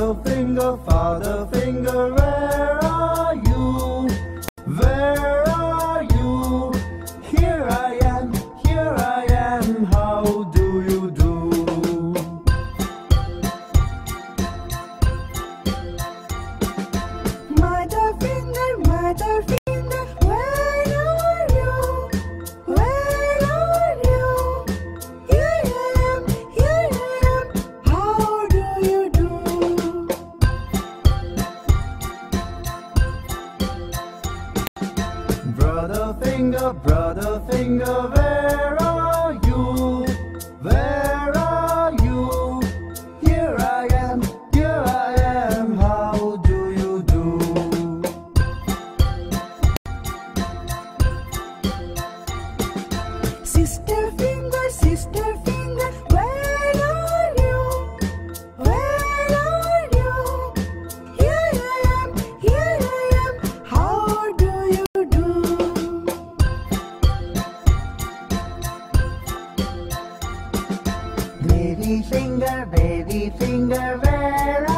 Father finger, where are you? Where are you? Here I am, how do you do? Mother finger, where are you? Where are you? Here I am, how do you do? Brother finger, where are you? Where are you? Here I am, how do you do? Sister finger, where are you? Where are you? Here I am, how do you do? Baby finger, where